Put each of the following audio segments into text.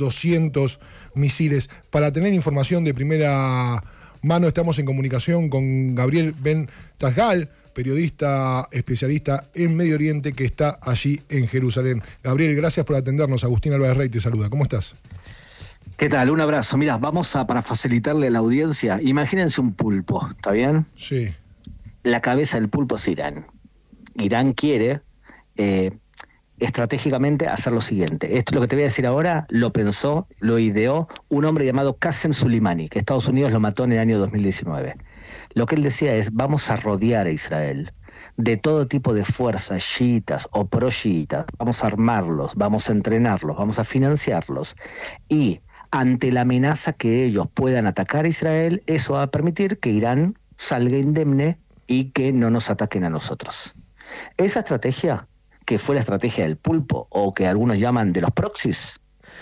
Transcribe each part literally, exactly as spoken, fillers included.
doscientos misiles. Para tener información de primera mano, estamos en comunicación con Gabriel Ben Tajgal, periodista especialista en Medio Oriente que está allí en Jerusalén. Gabriel, gracias por atendernos. Agustín Álvarez Rey te saluda. ¿Cómo estás? ¿Qué tal? Un abrazo. Mira, vamos a, para facilitarle a la audiencia, imagínense un pulpo, ¿está bien? Sí. La cabeza del pulpo es Irán. Irán quiere eh, estratégicamente hacer lo siguiente. Esto, lo que te voy a decir ahora, lo pensó, lo ideó un hombre llamado Qasem Soleimani, que Estados Unidos lo mató en el año dos mil diecinueve. Lo que él decía es, vamos a rodear a Israel de todo tipo de fuerzas chiitas o pro-chiitas, vamos a armarlos, vamos a entrenarlos, vamos a financiarlos, y ante la amenaza que ellos puedan atacar a Israel, eso va a permitir que Irán salga indemne y que no nos ataquen a nosotros. Esa estrategia, que fue la estrategia del pulpo, o que algunos llaman de los proxies,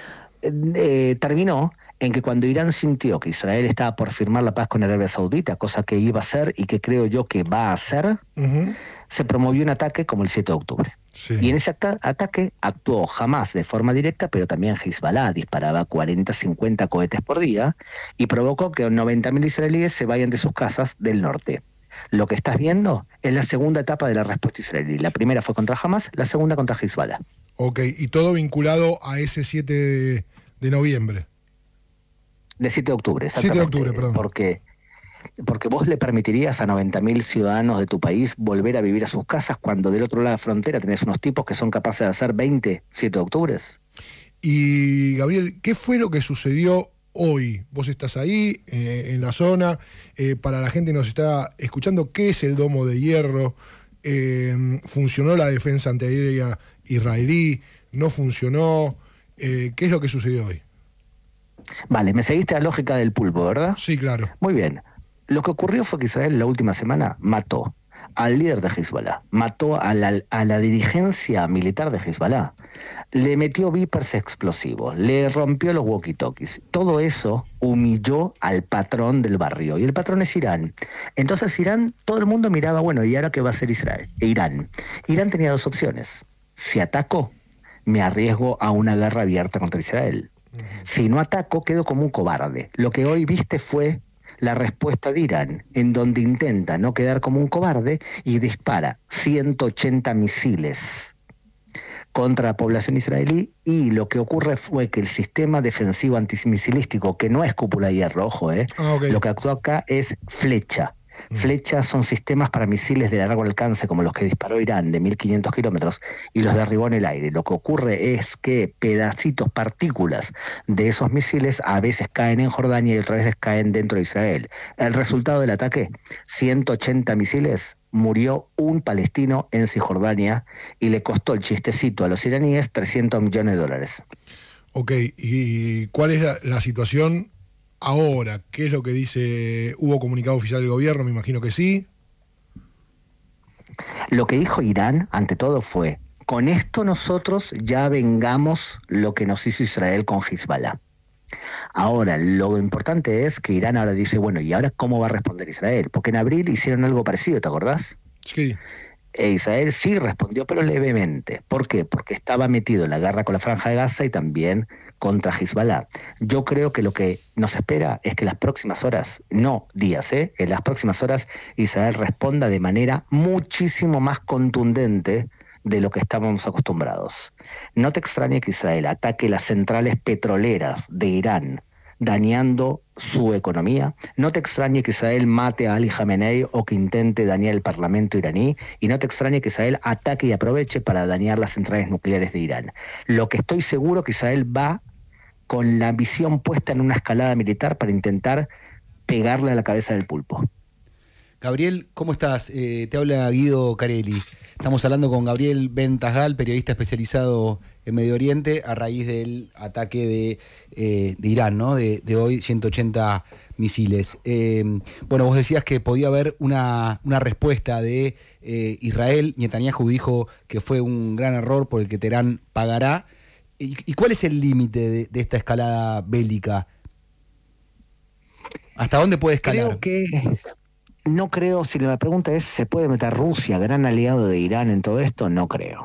eh, terminó en que cuando Irán sintió que Israel estaba por firmar la paz con Arabia Saudita, cosa que iba a hacer y que creo yo que va a hacer, uh-huh. se promovió un ataque como el siete de octubre. Sí. Y en ese at- ataque actuó Hamás de forma directa, pero también Hezbollah disparaba cuarenta, cincuenta cohetes por día y provocó que noventa mil israelíes se vayan de sus casas del norte. Lo que estás viendo es la segunda etapa de la respuesta israelí. La primera fue contra Hamás, la segunda contra Hezbollah. Ok, y todo vinculado a ese siete de, de noviembre. De siete de octubre, exactamente. siete de octubre, perdón. Porque, porque vos le permitirías a noventa mil ciudadanos de tu país volver a vivir a sus casas cuando del otro lado de la frontera tenés unos tipos que son capaces de hacer veinte siete de octubre. Y, Gabriel, ¿qué fue lo que sucedió hoy? Vos estás ahí, eh, en la zona. Eh, para la gente que nos está escuchando, ¿qué es el Domo de Hierro? Eh, ¿Funcionó la defensa antiaérea israelí? ¿No funcionó? Eh, ¿Qué es lo que sucedió hoy? Vale, me seguiste la lógica del pulpo, ¿verdad? Sí, claro. Muy bien. Lo que ocurrió fue que Israel la última semana mató al líder de Hezbollah, mató a la, a la dirigencia militar de Hezbollah, le metió vipers explosivos, le rompió los walkie-talkies. Todo eso humilló al patrón del barrio, y el patrón es Irán. Entonces Irán, todo el mundo miraba, bueno, ¿y ahora qué va a hacer Israel? Irán. Irán tenía dos opciones. Si ataco, me arriesgo a una guerra abierta contra Israel. Si no ataco, quedo como un cobarde. Lo que hoy viste fue la respuesta de Irán, en donde intenta no quedar como un cobarde y dispara ciento ochenta misiles contra la población israelí, y lo que ocurre fue que el sistema defensivo antimisilístico, que no es cúpula de hierro, ojo, eh, ah, okay. lo que actuó acá es flecha. Flechas son sistemas para misiles de largo alcance como los que disparó Irán de mil quinientos kilómetros y los derribó en el aire. Lo que ocurre es que pedacitos, partículas de esos misiles a veces caen en Jordania y otras veces caen dentro de Israel. El resultado del ataque, ciento ochenta misiles, murió un palestino en Cisjordania y le costó el chistecito a los iraníes trescientos millones de dólares. Ok, ¿y cuál es la, la situación ahora? ¿Qué es lo que dice? ¿Hubo comunicado oficial del gobierno? Me imagino que sí. Lo que dijo Irán, ante todo, fue: con esto nosotros ya vengamos lo que nos hizo Israel con Hezbollah. Ahora, lo importante es que Irán ahora dice, bueno, ¿y ahora cómo va a responder Israel? Porque en abril hicieron algo parecido, ¿te acordás? Sí. E Israel sí respondió, pero levemente. ¿Por qué? Porque estaba metido en la guerra con la Franja de Gaza y también contra Hezbollah. Yo creo que lo que nos espera es que en las próximas horas, no días, ¿eh? en las próximas horas Israel responda de manera muchísimo más contundente de lo que estábamos acostumbrados. No te extrañe que Israel ataque las centrales petroleras de Irán, dañando su economía. No te extrañe que Israel mate a Ali Khamenei o que intente dañar el parlamento iraní, y no te extrañe que Israel ataque y aproveche para dañar las centrales nucleares de Irán. Lo que estoy seguro que Israel va con la visión puesta en una escalada militar para intentar pegarle a la cabeza del pulpo. Gabriel, ¿cómo estás? Eh, te habla Guido Carelli. Estamos hablando con Gabriel Ben Tajgal, periodista especializado en Medio Oriente, a raíz del ataque de, eh, de Irán, ¿no? De, de hoy, ciento ochenta misiles. Eh, bueno, vos decías que podía haber una, una respuesta de eh, Israel. Netanyahu dijo que fue un gran error por el que Teherán pagará. ¿Y, y cuál es el límite de, de esta escalada bélica? ¿Hasta dónde puede escalar? Creo que... No creo, si la pregunta es, ¿se puede meter Rusia, gran aliado de Irán, en todo esto? No creo.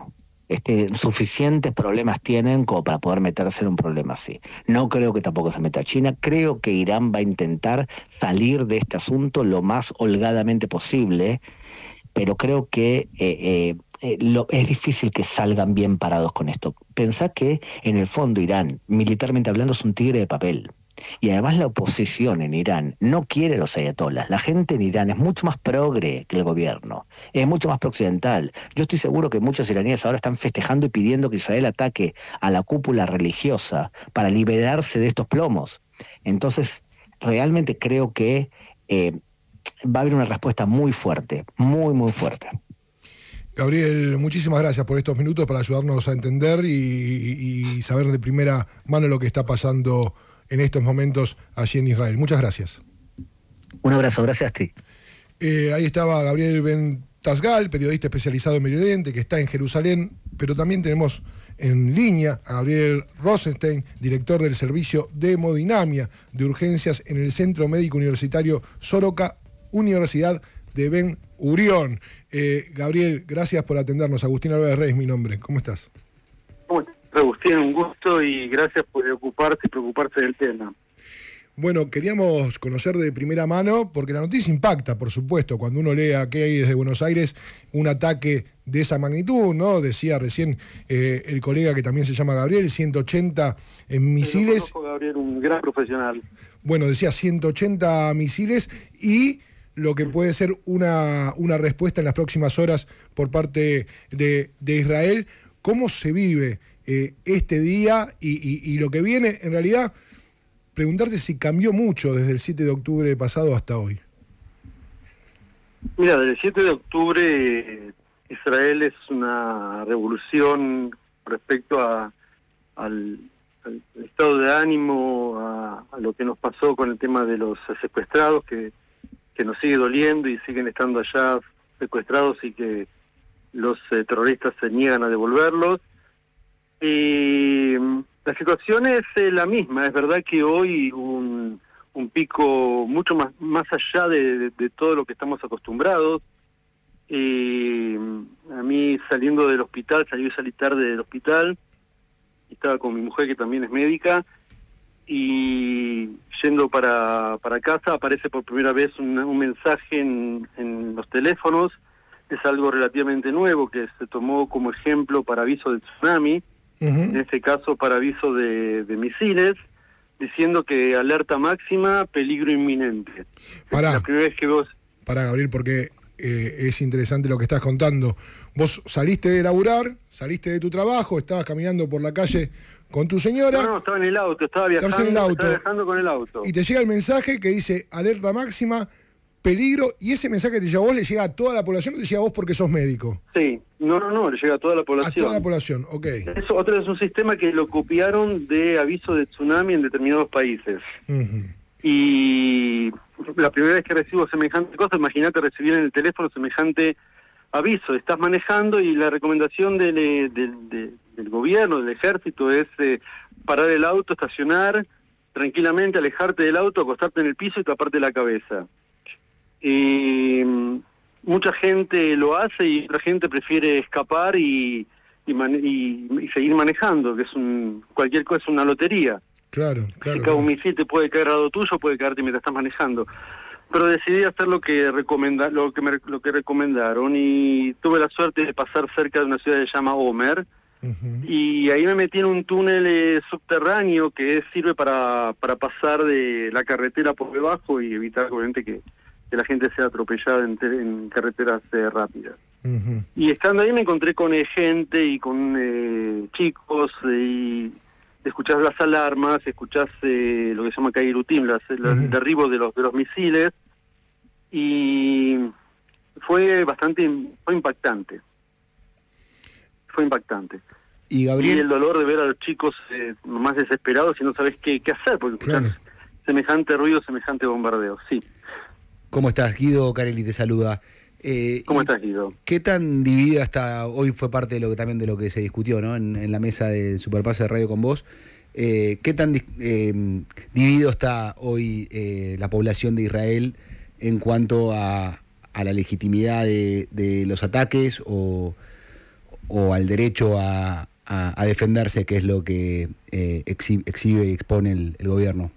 Este, suficientes problemas tienen como para poder meterse en un problema así. No creo que tampoco se meta China. Creo que Irán va a intentar salir de este asunto lo más holgadamente posible, pero creo que eh, eh, eh, lo, es difícil que salgan bien parados con esto. Pensá que en el fondo Irán, militarmente hablando, es un tigre de papel. Y además la oposición en Irán no quiere los ayatolás. La gente en Irán es mucho más progre que el gobierno, es mucho más prooccidental. Yo estoy seguro que muchos iraníes ahora están festejando y pidiendo que Israel ataque a la cúpula religiosa para liberarse de estos plomos. Entonces, realmente creo que eh, va a haber una respuesta muy fuerte, muy, muy fuerte. Gabriel, muchísimas gracias por estos minutos para ayudarnos a entender y, y, y saber de primera mano lo que está pasando en estos momentos allí en Israel. Muchas gracias. Un abrazo, gracias a ti. Eh, ahí estaba Gabriel Ben Tasgal, periodista especializado en Medio Oriente, que está en Jerusalén, pero también tenemos en línea a Gabriel Rosenstein, director del Servicio de Hemodinamia de Urgencias en el Centro Médico Universitario Soroka, Universidad de Ben Gurión. Eh, Gabriel, gracias por atendernos. Agustín Álvarez Rey es mi nombre. ¿Cómo estás? ¿Cómo estás, Agustín? Un gusto y gracias por ocuparse y preocuparse del tema. Bueno, queríamos conocer de primera mano, porque la noticia impacta, por supuesto, cuando uno lee aquí desde Buenos Aires un ataque de esa magnitud, ¿no? Decía recién eh, el colega que también se llama Gabriel, ciento ochenta en misiles. Yo conozco a Gabriel, un gran profesional. Bueno, decía ciento ochenta misiles y lo que puede ser una, una respuesta en las próximas horas por parte de, de Israel. ¿Cómo se vive eh, este día y, y, y lo que viene? En realidad, preguntarse si cambió mucho desde el siete de octubre pasado hasta hoy. Mira, desde el siete de octubre Israel es una revolución respecto a, al, al estado de ánimo, a, a lo que nos pasó con el tema de los secuestrados, que, que nos sigue doliendo y siguen estando allá secuestrados y que los eh, terroristas se niegan a devolverlos. Y la situación es eh, la misma. Es verdad que hoy un, un pico mucho más más allá de, de, de todo lo que estamos acostumbrados. Y a mí saliendo del hospital, salí salí tarde del hospital, estaba con mi mujer que también es médica, y yendo para, para casa aparece por primera vez un, un mensaje en, en los teléfonos. Es algo relativamente nuevo que se tomó como ejemplo para aviso de tsunami. Uh-huh. En este caso para aviso de, de misiles, diciendo que alerta máxima, peligro inminente. Pará, la primera vez que vos... Pará, Gabriel, porque eh, es interesante lo que estás contando. Vos saliste de laburar, saliste de tu trabajo, estabas caminando por la calle con tu señora. No, no, estaba en el auto, estaba viajando, en el auto, estaba viajando con el auto. Y te llega el mensaje que dice alerta máxima, peligro, y ese mensaje que te llega a vos le llega a toda la población o te llega a vos porque sos médico. Sí, no, no, no, le llega a toda la población. A toda la población, ok. Eso, otro es un sistema que lo copiaron de aviso de tsunami en determinados países. Uh-huh. Y la primera vez que recibo semejante cosa, imagínate recibir en el teléfono semejante aviso. Estás manejando y la recomendación del, del, del, del gobierno, del ejército, es eh, parar el auto, estacionar, tranquilamente alejarte del auto, acostarte en el piso y taparte la cabeza. Y mucha gente lo hace y otra gente prefiere escapar y, y, man, y, y seguir manejando, que es un cualquier cosa, es una lotería. Claro, claro. Si cae un misil te puede caer al lado tuyo, puede caerte mientras estás manejando. Pero decidí hacer lo que recomenda, lo que me, lo que recomendaron y tuve la suerte de pasar cerca de una ciudad que se llama Homer. Uh-huh. Y ahí me metí en un túnel eh, subterráneo que sirve para, para pasar de la carretera por debajo y evitar obviamente que que la gente sea atropellada en, en carreteras eh, rápidas. Uh-huh. Y estando ahí me encontré con eh, gente y con eh, chicos eh, y escuchás las alarmas, escuchás eh, lo que se llama Kairutim, las, uh-huh. el derribo de los de los misiles, y fue bastante fue impactante. Fue impactante. Y Gabriel, y el dolor de ver a los chicos eh, más desesperados y no sabes qué, qué hacer, porque claro. escuchás semejante ruido, semejante bombardeo. Sí. ¿Cómo estás? Guido Carelli te saluda. Eh, ¿Cómo estás, Guido? ¿Qué tan dividida hasta hoy fue parte de lo que también de lo que se discutió, ¿no? en, en la mesa del Superpase de Radio con vos? Eh, ¿Qué tan eh, dividido está hoy eh, la población de Israel en cuanto a, a la legitimidad de, de los ataques o, o al derecho a, a, a defenderse, que es lo que eh, exhibe, exhibe y expone el, el gobierno.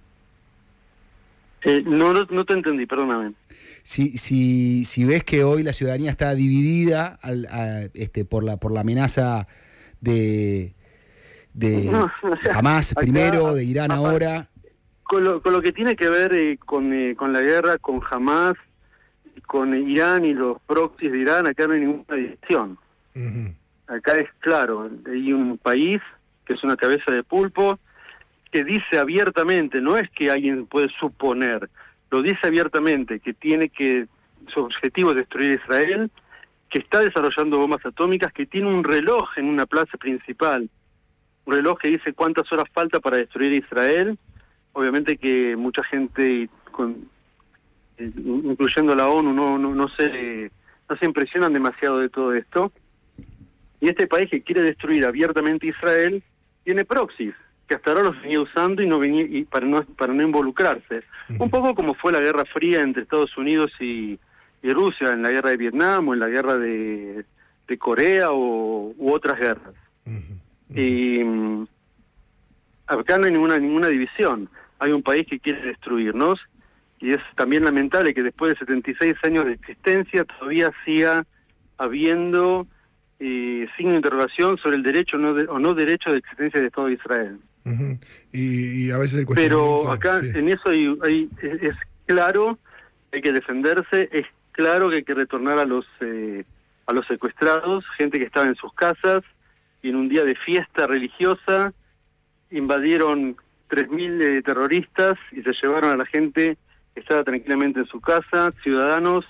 Eh, no, no, no te entendí, perdóname. Si, si, si ves que hoy la ciudadanía está dividida al, a, este, por la por la amenaza de, de No, o sea, Hamás acá, primero, de Irán aparte, ahora. Con lo, con lo que tiene que ver eh, con, eh, con la guerra, con Hamás, con Irán y los proxies de Irán, acá no hay ninguna división. Uh-huh. Acá es claro, hay un país que es una cabeza de pulpo que dice abiertamente, no es que alguien puede suponer, lo dice abiertamente, que tiene que, su objetivo es destruir Israel, que está desarrollando bombas atómicas, que tiene un reloj en una plaza principal, un reloj que dice cuántas horas falta para destruir Israel. Obviamente que mucha gente, con, eh, incluyendo la ONU, no, no, no, se, no se impresionan demasiado de todo esto. Y este país que quiere destruir abiertamente Israel tiene proxies, que hasta ahora los venía usando y no venía y para no para no involucrarse. Uh-huh. Un poco como fue la Guerra Fría entre Estados Unidos y, y Rusia, en la guerra de Vietnam o en la guerra de, de Corea o, u otras guerras. Uh-huh. Uh-huh. Y um, acá no hay ninguna ninguna división. Hay un país que quiere destruirnos y es también lamentable que después de setenta y seis años de existencia todavía siga habiendo eh, signo de interrogación sobre el derecho o no, de, o no derecho de existencia del Estado de Israel. Uh-huh. y, y a veces el Pero acá sí. en eso hay, hay, es, es claro que hay que defenderse, es claro que hay que retornar a los eh, a los secuestrados, gente que estaba en sus casas y en un día de fiesta religiosa invadieron tres mil eh, terroristas y se llevaron a la gente que estaba tranquilamente en su casa, ciudadanos,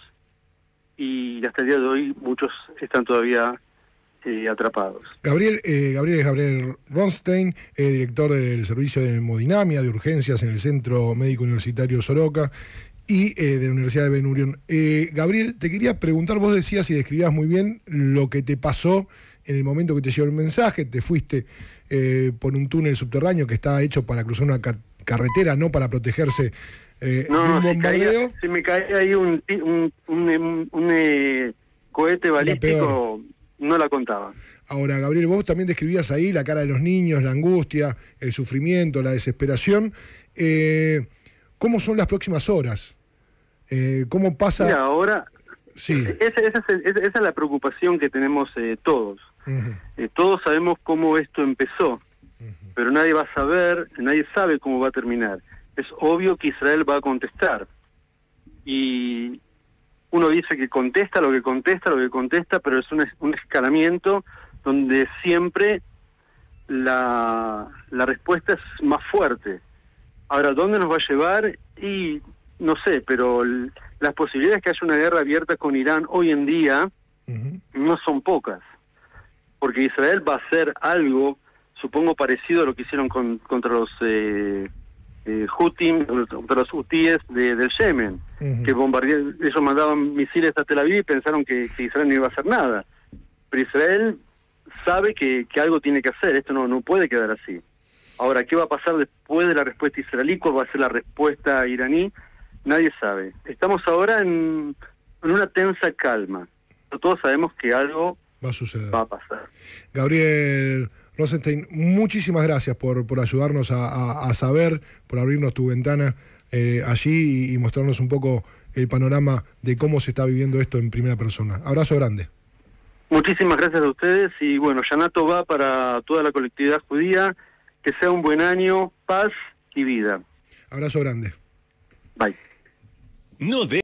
y hasta el día de hoy muchos están todavía eh, atrapados. Gabriel, eh, Gabriel es Gabriel Ronstein, eh, director del servicio de hemodinamia de urgencias en el Centro Médico Universitario Soroka y eh, de la Universidad de Ben Gurion. Eh, Gabriel, te quería preguntar, vos decías y describías muy bien lo que te pasó en el momento que te llegó el mensaje, te fuiste eh, por un túnel subterráneo que estaba hecho para cruzar una ca- carretera, no para protegerse eh, no, de un si bombardeo. Caía, si me caía ahí un, un, un, un, un eh, cohete balístico, no la contaba. Ahora, Gabriel, vos también describías ahí la cara de los niños, la angustia, el sufrimiento, la desesperación. Eh, ¿Cómo son las próximas horas? Eh, ¿Cómo pasa...? Mira, ahora... Sí. Esa, esa, esa, esa es la preocupación que tenemos eh, todos. Uh-huh. Eh, todos sabemos cómo esto empezó, uh-huh. pero nadie va a saber, nadie sabe cómo va a terminar. Es obvio que Israel va a contestar. Y uno dice que contesta lo que contesta, lo que contesta, pero es un, un escalamiento donde siempre la, la respuesta es más fuerte. Ahora, ¿dónde nos va a llevar? Y no sé, pero... El, las posibilidades que haya una guerra abierta con Irán hoy en día uh-huh. no son pocas, porque Israel va a hacer algo, supongo, parecido a lo que hicieron con, contra los eh, eh, Houthis, contra los hutíes de, del Yemen, uh-huh. que bombardearon, ellos mandaban misiles a Tel Aviv y pensaron que, que Israel no iba a hacer nada, pero Israel sabe que, que algo tiene que hacer, esto no, no puede quedar así. Ahora, ¿qué va a pasar después de la respuesta israelí? ¿Cuál va a ser la respuesta iraní? Nadie sabe. Estamos ahora en, en una tensa calma. Todos sabemos que algo va a suceder. Va a pasar. Gabriel Rosenstein, muchísimas gracias por, por ayudarnos a, a, a saber, por abrirnos tu ventana eh, allí y, y mostrarnos un poco el panorama de cómo se está viviendo esto en primera persona. Abrazo grande. Muchísimas gracias a ustedes y bueno, Yanato va para toda la colectividad judía. Que sea un buen año, paz y vida. Abrazo grande. Bye. No de